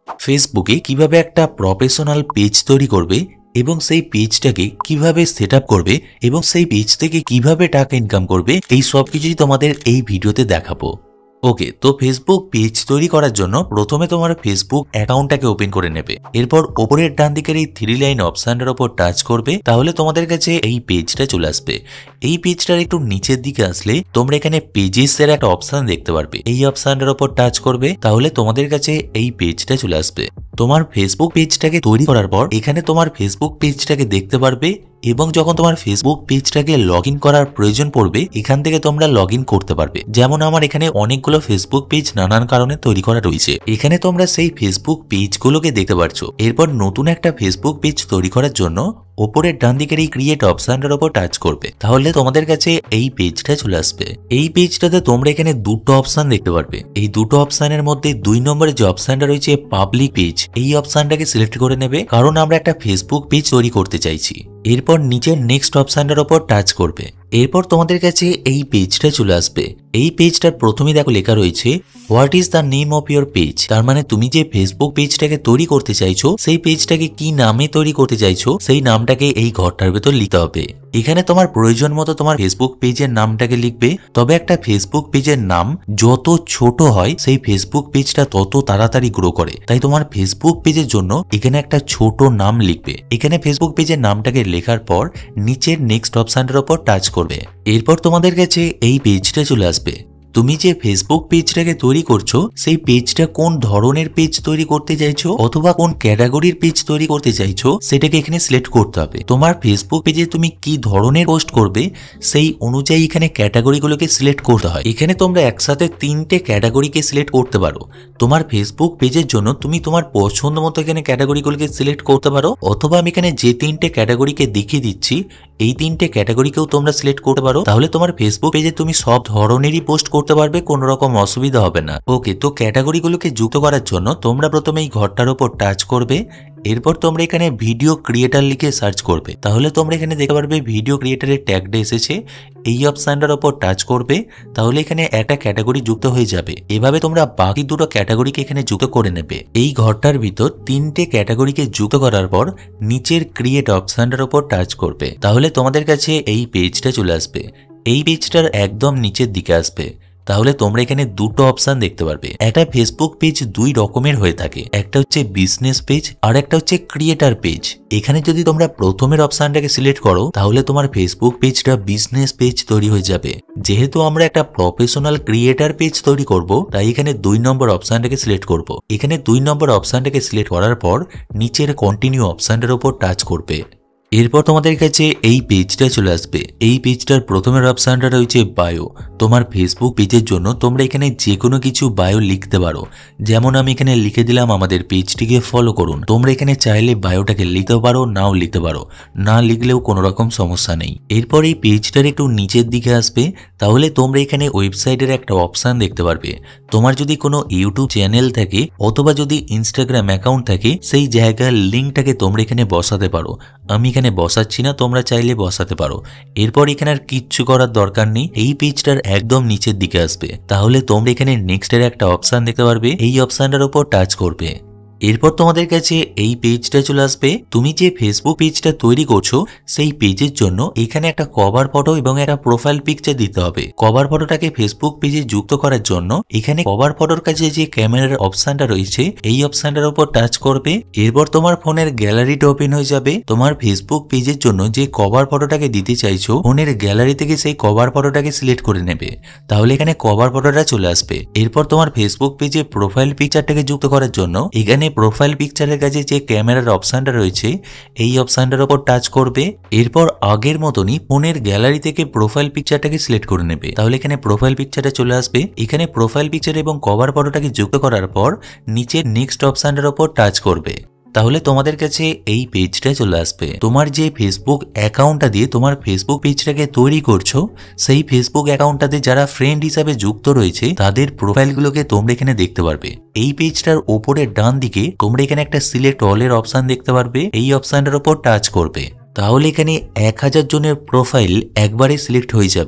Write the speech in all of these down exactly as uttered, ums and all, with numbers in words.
ফেসবুকে কিভাবে একটা প্রফেশনাল পেজ তৈরি করবে এবং সেই পেজটাকে কিভাবে সেটআপ করবে এবং সেই পেজ থেকে কিভাবে টাকা ইনকাম করবে, এই সব কিছুই তোমাদের এই ভিডিওতে দেখাবো। ওকে, তো ফেসবুক পেজ তৈরি করার জন্য প্রথমে তোমার ফেসবুক অ্যাকাউন্টটাকে ওপেন করে নেবে। এরপর ওপরের ডান দিকের এই থ্রি লাইন অপশনটার উপর টাচ করবে, তাহলে তোমাদের কাছে এই পেজটা চলে আসবে। এই পেজটার একটু নিচের দিকে আসলে তোমরা এখানে পেজেস এর একটা অপশন দেখতে পারবে। এই অপশনটার উপর টাচ করবে, তাহলে তোমাদের কাছে এই পেজটা চলে আসবে। তোমার ফেসবুক পেজটাকে তৈরি করার পর এখানে তোমার ফেসবুক পেজটাকে দেখতে পারবে এবং যখন তোমার ফেসবুক পেজটাকে লগ ইন করার প্রয়োজন পড়বে এখান থেকে তোমরা লগ ইন করতে পারবে। যেমন আমার এখানে অনেকগুলো ফেসবুক পেজ নানান কারণে তৈরি করা রয়েছে, এখানে তোমরা সেই ফেসবুক পেজগুলোকে দেখতে পারছো। এরপর নতুন একটা ফেসবুক পেজ তৈরি করার জন্য ওপরের ডান দিকের এই ক্রিয়েট অপশনটার উপর টাচ করবে, তাহলে তোমাদের কাছে এই পেজটা চলে আসবে। এই পেজটাতে তোমরা এখানে দুটো অপশন দেখতে পারবে। এই দুটো অপশনের মধ্যে দুই নম্বরে যে অপশনটা রয়েছে পাবলিক পেজ, এই অপশনটাকে সিলেক্ট করে নেবে, কারণ আমরা একটা ফেসবুক পেজ তৈরি করতে চাইছি। এরপর নিচের নেক্সট অপশনটার উপর টাচ করবে। এরপর তোমাদের কাছে এই পেজটা চলে আসবে। এই পেজটার প্রথমে দেখো লেখা রয়েছে what is the name of your page, তার মানে তুমি যে ফেসবুক পেজটাকে তৈরি করতে চাইছো সেই পেজটাকে কি নামে তৈরি করতে চাইছো সেই নামটাকে এই ঘরটার ভেতর লিখতে হবে। এখানে তোমার প্রয়োজন মতো তোমার ফেসবুক পেজের নামটাকে লিখবে। তবে একটা ফেসবুক পেজের নাম যত ছোট হয় সেই ফেসবুক পেজটা তত তাড়াতাড়ি গ্রো করে, তাই তোমার ফেসবুক পেজের জন্য এখানে একটা ছোট নাম লিখবে। এখানে ফেসবুক পেজের নামটাকে লেখার পর নিচের নেক্সট অপশনটার উপর টাচ করবে। এরপর তোমাদের কাছে এই পেজটা চলে আসবে। তুমি যে ফেসবুক পেজটাকে তৈরি করছো সেই পেজটা কোন ধরনের পেজ তৈরি করতে চাইছো অথবা কোন ক্যাটাগরির পেজ তৈরি করতে চাইছো সেটাকে এখানে সিলেক্ট করতে হবে। তোমার ফেসবুক পেজে তুমি কি ধরনের পোস্ট করবে সেই অনুযায়ী এখানে ক্যাটাগরিগুলোকে সিলেক্ট করতে হয়। এখানে তোমরা একসাথে তিনটে ক্যাটাগরিকে সিলেক্ট করতে পারো। তোমার ফেসবুক পেজের জন্য তুমি তোমার পছন্দ মতো এখানে ক্যাটাগরিগুলোকে সিলেক্ট করতে পারো, অথবা আমি এখানে যে তিনটে ক্যাটাগরিকে দেখিয়ে দিচ্ছি এই তিনটে ক্যাটাগরিকেও তোমরা সিলেক্ট করতে পারো। তাহলে তোমার ফেসবুক পেজে তুমি সব ধরনেরই পোস্ট করতে পারবে, কোনো রকম অসুবিধা হবে না। ওকে, তো ক্যাটাগরিগুলোকে যুক্ত করার জন্য তোমরা প্রথমে এই ঘরটার উপর টাচ করবে। এরপর তোমরা এখানে ভিডিও ক্রিয়েটার লিখে সার্চ করবে, তাহলে তোমরা এখানে দেখতে পারবে ভিডিও ক্রিয়েটারের ট্যাগটা এসেছে। এই অপশনটার উপর টাচ করবে, তাহলে এখানে একটা ক্যাটাগরি যুক্ত হয়ে যাবে। এভাবে তোমরা বাকি দুটো ক্যাটাগরিকে এখানে যুক্ত করে নেবে। এই ঘরটার ভিতর তিনটে ক্যাটাগরিকে যুক্ত করার পর নিচের ক্রিয়েট অপশনটার উপর টাচ করবে, তাহলে তোমাদের কাছে এই পেজটা চলে আসবে। এই পেজটার একদম নিচের দিকে আসবে, তাহলে তোমরা এখানে দুটো অপশন দেখতে পারবে। একটা ফেসবুক পেজ দুই রকমের হয়ে থাকে, একটা হচ্ছে বিজনেস পেজ আর একটা হচ্ছে ক্রিয়েটার পেজ। এখানে যদি তোমরা প্রথমের অপশনটাকে সিলেক্ট করো তাহলে তোমার ফেসবুক পেজটা বিজনেস পেজ তৈরি হয়ে যাবে। যেহেতু আমরা একটা প্রফেশনাল ক্রিয়েটার পেজ তৈরি করব তাই এখানে দুই নম্বর অপশনটাকে সিলেক্ট করব। এখানে দুই নম্বর অপশনটাকে সিলেক্ট করার পর নিচের কন্টিনিউ অপশনটার উপর টাচ করবে। এরপর তোমাদের কাছে এই পেজটা চলে আসবে। এই পেজটার প্রথমের অপশনটা রয়েছে বায়ো। তোমার ফেসবুক পেজের জন্য তোমরা এখানে যে কোনো কিছু বায়ো লিখতে পারো, যেমন আমি এখানে লিখে দিলাম আমাদের পেজটিকে ফলো করুন। তোমরা এখানে চাইলে বায়োটাকে লিখতেও পারো, নাও লিখতে পারো, না লিখলেও কোনো রকম সমস্যা নেই। এরপর এই পেজটার একটু নিচের দিকে আসবে, তাহলে তোমরা এখানে ওয়েবসাইটের একটা অপশন দেখতে পারবে। তোমার যদি কোনো ইউটিউব চ্যানেল থাকে অথবা যদি ইনস্টাগ্রাম অ্যাকাউন্ট থাকে সেই জায়গার লিঙ্কটাকে তোমরা এখানে বসাতে পারো। আমি এখানে বসাচ্ছি না, তোমরা চাইলে বসাতে পারো। এরপর এখানে আর কিচ্ছু করার দরকার নেই, এই পেজটার একদম নিচের দিকে আসবে, তাহলে তোমরা এখানে নেক্সট এর একটা অপশন দেখতে পারবে। এই অপশনটার উপর টাচ করবে। এরপর তোমাদের কাছে এই পেজটা চলে আসবে। তুমি যে ফেসবুক পেজটা তৈরি করছো সেই পেজের জন্য এখানে একটা কভার ফটো এবং একটা প্রোফাইল পিকচার দিতে হবে। কভার ফটোটাকে ফেসবুক পেজে যুক্ত করার জন্য এখানে কভার ফটোর কাছে যে ক্যামেরার অপশনটা রয়েছে এই অপশনটার উপর টাচ করবে। এরপর তোমার ফোনের গ্যালারিটা ওপেন হয়ে যাবে। তোমার ফেসবুক পেজের জন্য যে কভার ফটোটাকে দিতে চাইছো ফোনের গ্যালারি থেকে সেই কভার ফটোটাকে সিলেক্ট করে নেবে, তাহলে এখানে কভার ফটোটা চলে আসবে। এরপর তোমার ফেসবুক পেজে প্রোফাইল পিকচারটাকে যুক্ত করার জন্য এখানে প্রোফাইল পিকচারের কাছে যে ক্যামেরার অপশনটা রয়েছে এই অপশনটার উপর টাচ করবে। এরপর আগের মতনই ফোনের গ্যালারি থেকে প্রোফাইল পিকচারটাকে সিলেক্ট করে নেবে, তাহলে এখানে প্রোফাইল পিকচারটা চলে আসবে। এখানে প্রোফাইল পিকচার এবং কভার ফটোটাকে যুক্ত করার পর নিচের নেক্সট অপশনটার উপর টাচ করবে, তাহলে তোমাদের কাছে এই পেজটা চলে আসবে। তোমার যে ফেসবুক অ্যাকাউন্টটা দিয়ে তোমার ফেসবুক পেজটাকে তৈরি করছো সেই ফেসবুক অ্যাকাউন্টটাতে যারা ফ্রেন্ড হিসাবে যুক্ত রয়েছে তাদের প্রোফাইলগুলোকে তোমরা এখানে দেখতে পারবে। এই পেজটার উপরের ডান দিকে তোমরা এখানে একটা সিলেক্ট অল এর অপশন দেখতে পারবে, এই অপশনটার উপর টাচ করবে, তাহলে এখানে এক হাজার জনের প্রোফাইল একবারে সিলেক্ট হয়ে যাবে।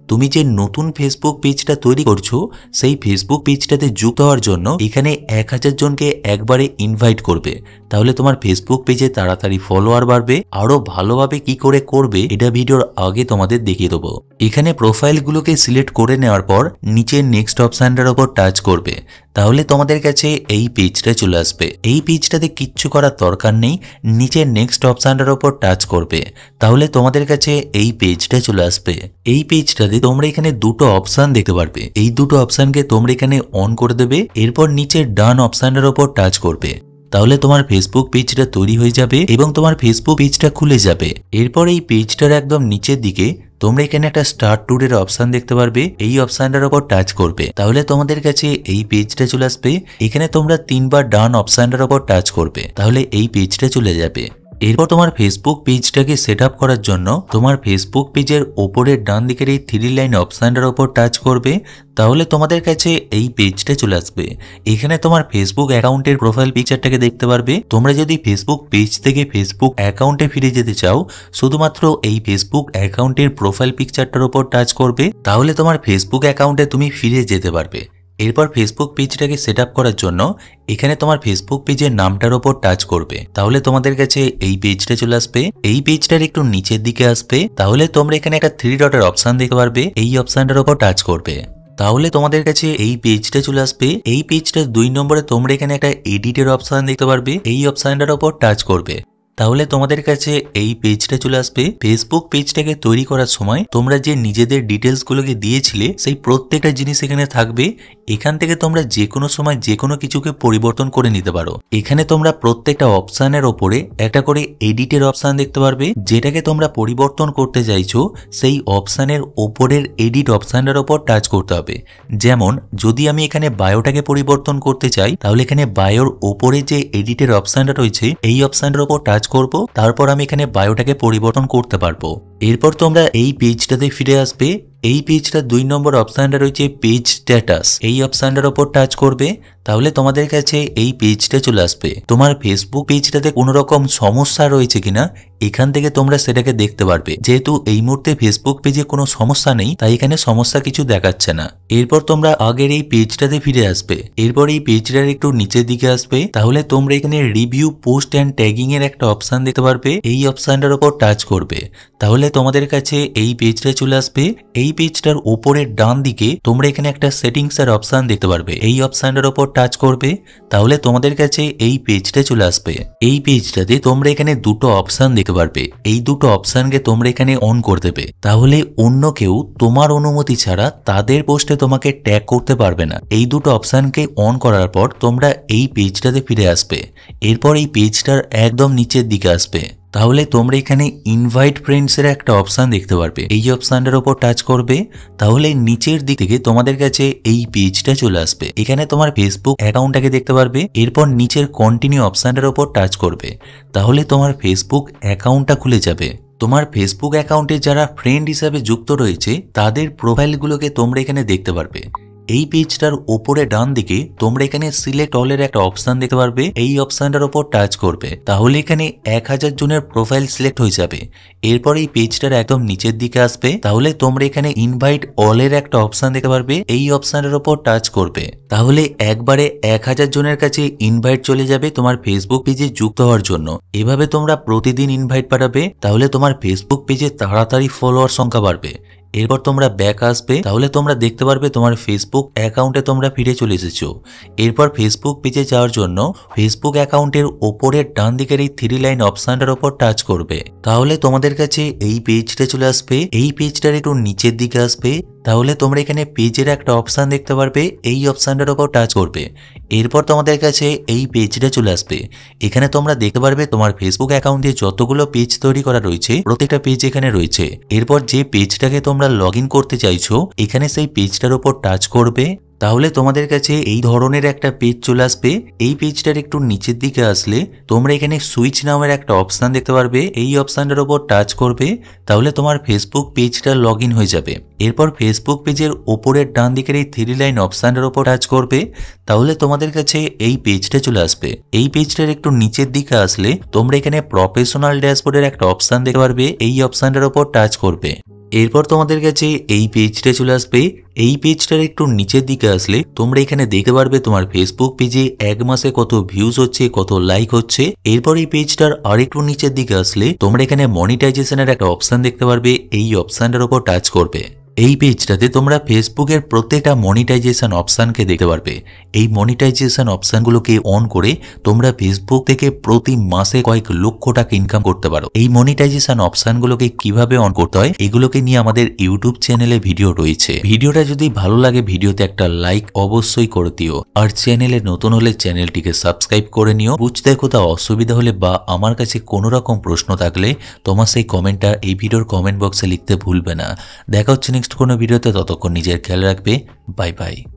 তুমি যে নতুন ফেসবুক পেজটা তৈরি করছো সেই ফেসবুক পেজটাতে যুক্ত হওয়ার জন্য এখানে এক হাজার জনকে একবারে ইনভাইট করবে। তাহলে তোমার ফেসবুক পেজে তাড়াতাড়ি ফলোয়ার বাড়বে। আরো ভালোভাবে কি করে করবে এটা ভিডিওর আগে তোমাদের দেখিয়ে দেবো। এখানে প্রোফাইলগুলোকে সিলেক্ট করে নেওয়ার পর নিচে নেক্সট অপশনটার উপর টাচ করবে। তাহলে তোমাদের কাছে এই পেজটা চলে আসবে। এই পেজটাতে কিচ্ছু করার দরকার নেই, নিচে নেক্সট অপশনটার উপর টাচ করবে। তাহলে তোমাদের কাছে এই পেজটা চলে আসবে। এই পেজটাতে তোমরা এখানে দুটো অপশন দেখতে পারবে। এই দুটো অপশনকে তোমরা এখানে অন করে দেবে। এরপর নিচে ডান অপশনটার উপর টাচ করবে। তাহলে তোমার ফেসবুক পেজটা তৈরি হয়ে যাবে এবং তোমার ফেসবুক পেজটা খুলে যাবে। এরপর এই পেজটার একদম নিচের দিকে তোমরা এখানে একটা স্টার্ট ট্যুরের অপশন দেখতে পারবে। এই অপশনটার উপর টাচ করবে। তাহলে তোমাদের কাছে এই পেজটা চলে আসবে। এখানে তোমরা তিনবার ডান অপশনটার উপর টাচ করবে। তাহলে এই পেজটা চলে যাবে। এরপর তোমার ফেসবুক পেজটাকে সেট আপ করার জন্য তোমার ফেসবুক পেজের ওপরের ডান দিকের এই থ্রি লাইন অপশনটার উপর টাচ করবে। তাহলে তোমাদের কাছে এই পেজটা চলে আসবে। এখানে তোমার ফেসবুক অ্যাকাউন্টের প্রোফাইল পিকচারটাকে দেখতে পারবে। তোমরা যদি ফেসবুক পেজ থেকে ফেসবুক অ্যাকাউন্টে ফিরে যেতে চাও শুধুমাত্র এই ফেসবুক অ্যাকাউন্টের প্রোফাইল পিকচারটার উপর টাচ করবে। তাহলে তোমার ফেসবুক অ্যাকাউন্টে তুমি ফিরে যেতে পারবে। এরপর ফেসবুক পেজটাকে সেট আপ করার জন্য এখানে তোমার ফেসবুক পেজের নামটার উপর টাচ করবে। তাহলে তোমাদের কাছে এই পেজটা চলে আসবে। এই পেজটার একটু নিচের দিকে আসবে। তাহলে তোমরা এখানে একটা থ্রি ডটের অপশন দেখতে পারবে। এই অপশনটার উপর টাচ করবে। তাহলে তোমাদের কাছে এই পেজটা চলে আসবে। এই পেজটার দুই নম্বরে তোমরা এখানে একটা এডিটের অপশন দেখতে পারবে। এই অপশনটার উপর টাচ করবে। তাহলে তোমাদের কাছে এই পেজটা চলে আসবে। ফেসবুক পেজটাকে তৈরি করার সময় তোমরা যে নিজেদের ডিটেলস গুলোকে দিয়েছিলে সেই প্রত্যেকটা জিনিস এখানে থাকবে। এখান থেকে তোমরা যে কোনো সময় যে কোনো কিছুকে পরিবর্তন করে নিতে পারো। এখানে তোমরা প্রত্যেকটা অপশনের ওপরে একটা করে এডিটের অপশন দেখতে পারবে। যেটাকে তোমরা পরিবর্তন করতে চাইছো সেই অপশনের ওপরের এডিট অপশনটার ওপর টাচ করতে হবে। যেমন যদি আমি এখানে বায়োটাকে পরিবর্তন করতে চাই তাহলে এখানে বায়োর ওপরে যে এডিটের অপশনটা রয়েছে এই অপশনটার ওপর টাচ করব। তারপর আমি এখানে বায়োটাকে পরিবর্তন করতে পারবো। এরপর তোমরা এই পেজটাতে ফিরে আসবে। এই পেজটার দুই নম্বর অপশনটা রয়েছে পেজ স্ট্যাটাস। এই অপশনটার উপর টাচ করবে। তাহলে তোমাদের কাছে এই পেজটা চলে আসবে। তোমার ফেসবুক পেজটাতে কোনো রকম সমস্যা রয়েছে কিনা এখান থেকে তোমরা সেটাকে দেখতে পারবে। যেহেতু এই মুহূর্তে ফেসবুক পেজে কোনো সমস্যা নেই তাই এখানে সমস্যা কিছু দেখাচ্ছে না। এরপর তোমরা আগের এই পেজটাতে ফিরে আসবে। এরপর এই পেজটার একটু নিচের দিকে আসবে। তাহলে তোমরা এখানে রিভিউ পোস্ট অ্যান্ড ট্যাগিং এর একটা অপশন দেখতে পারবে। এই অপশনটার উপর টাচ করবে। তাহলে তোমাদের কাছে এই পেজটা চলে আসবে। এই পেজটার উপরের ডান দিকে তোমরা এখানে একটা সেটিংস এর অপশন দেখতে পারবে। এই অপশনটার উপর টাচ করবে। তাহলে তোমাদের কাছে এই পেজটা চলে আসবে। এই পেজটাতে তোমরা এখানে দুটো অপশন দেখতে পারবে। এই দুটো অপশনকে তোমরা এখানে অন করে দেবে। তাহলে অন্য কেউ তোমার অনুমতি ছাড়া তাদের পোস্টে তোমাকে ট্যাগ করতে পারবে না। এই দুটো অপশনকে অন করার পর তোমরা এই পেজটাতে ফিরে আসবে। এরপর এই পেজটার একদম নিচের দিকে আসবে। তাহলে তোমরা এখানে ইনভাইট ফ্রেন্ডস এর একটা অপশন দেখতে পারবে। এই অপশনটার উপর টাচ করবে। তাহলে নিচের দিক থেকে তোমাদের কাছে এই পেজটা চলে আসবে। এখানে তোমার ফেসবুক অ্যাকাউন্টটাকে দেখতে পারবে। এরপর নিচের কন্টিনিউ অপশনটার উপর টাচ করবে। তাহলে তোমার ফেসবুক অ্যাকাউন্টটা খুলে যাবে। তোমার ফেসবুক অ্যাকাউন্টে যারা ফ্রেন্ড হিসাবে যুক্ত রয়েছে তাদের প্রোফাইলগুলোকে তোমরা এখানে দেখতে পারবে। এই পেজটার উপরে ডান দিকে তোমরা এখানে সিলেক্ট অল এর একটা অপশন দেখতে পারবে। এই অপশনটার উপর টাচ করবে। তাহলে এখানে এক হাজার জনের প্রোফাইল সিলেক্ট হয়ে যাবে। এরপর এই পেজটার একদম নিচের দিকে আসবে। তাহলে তোমরা এখানে ইনভাইট অল এর একটা অপশন দেখতে পারবে। এই অপশনের উপর টাচ করবে। তাহলে একবারে এক হাজার জনের কাছে ইনভাইট চলে যাবে তোমার ফেসবুক পেজে যুক্ত হওয়ার জন্য। এভাবে তোমরা প্রতিদিন ইনভাইট পাঠাবে। তাহলে তোমার ফেসবুক পেজে তাড়াতাড়ি ফলোয়ার সংখ্যা বাড়বে। এরপর তোমরা ব্যাক আসবে। তাহলে তোমরা দেখতে পারবে তোমার ফেসবুক অ্যাকাউন্টে তোমরা ফিরে চলে এসেছো। এরপর ফেসবুক পেজে যাওয়ার জন্য ফেসবুক অ্যাকাউন্টের ওপরের ডান দিকের এই থ্রি লাইন অপশনটার উপর টাচ করবে। তাহলে তোমাদের কাছে এই পেজটা চলে আসবে। এই পেজটার একটু নিচের দিকে আসবে। তাহলে তোমরা এখানে পেজের একটা অপশন দেখতে পারবে। এই অপশনটার উপর টাচ করবে। এরপর তোমাদের কাছে এই পেজটা চলে আসবে। এখানে তোমরা দেখতে পারবে তোমার ফেসবুক অ্যাকাউন্টে যতগুলো পেজ তৈরি করা রয়েছে প্রত্যেকটা পেজ এখানে রয়েছে। এরপর যে পেজটাকে তোমরা লগ ইন করতে চাইছো এখানে সেই পেজটার উপর টাচ করবে। তাহলে তোমাদের কাছে এই ধরনের একটা পেজ চলে আসবে। এই পেজটার একটু নিচের দিকে আসলে তোমরা এখানে সুইচ নামের একটা অপশন দেখতে পারবে। এই অপশনটার উপর টাচ করবে। তাহলে তোমার ফেসবুক পেজটা লগ ইন হয়ে যাবে। এরপর ফেসবুক পেজের ওপরের ডান দিকের এই থ্রি লাইন অপশনটার উপর টাচ করবে। তাহলে তোমাদের কাছে এই পেজটা চলে আসবে। এই পেজটার একটু নিচের দিকে আসলে তোমরা এখানে প্রফেশনাল ড্যাশবোর্ডের একটা অপশন দেখতে পারবে। এই অপশনটার উপর টাচ করবে। এরপর তোমাদের কাছে এই পেজটা চলে আসবে। এই পেজটার একটু নিচের দিকে আসলে তোমরা এখানে দেখতে পারবে তোমার ফেসবুক পেজে এক মাসে কত ভিউজ হচ্ছে, কত লাইক হচ্ছে। এরপর এই পেজটার আরেকটু নিচের দিকে আসলে তোমরা এখানে মনিটাইজেশনের একটা অপশন দেখতে পারবে। এই অপশনটার উপর টাচ করবে। এই পেজটাতে তোমরা ফেসবুকের প্রত্যেকটা মনিটাইজেশন অপশনকে দেখতে পারবে। এই মনিটাইজেশন অপশনগুলোকে অন করে তোমরা ফেসবুক থেকে প্রতি মাসে কয়েক লক্ষ টাকা ইনকাম করতে পারো। এই মনিটাইজেশন অপশনগুলোকে কিভাবে অন করতে হয় এগুলোকে নিয়ে আমাদের ইউটিউব চ্যানেলে ভিডিও রয়েছে। ভিডিওটা যদি ভালো লাগে ভিডিওতে একটা লাইক অবশ্যই করে দিও, আর চ্যানেলে নতুন হলে চ্যানেলটিকে সাবস্ক্রাইব করে নিও। বুঝতে কোথাও অসুবিধা হলে বা আমার কাছে কোনো রকম প্রশ্ন থাকলে তোমার সেই কমেন্টটা এই ভিডিওর কমেন্ট বক্সে লিখতে ভুলবে না। দেখা হচ্ছে নেক্সট কোনো ভিডিওতে, ততক্ষণ নিজের খেয়াল রাখবে। Bye by.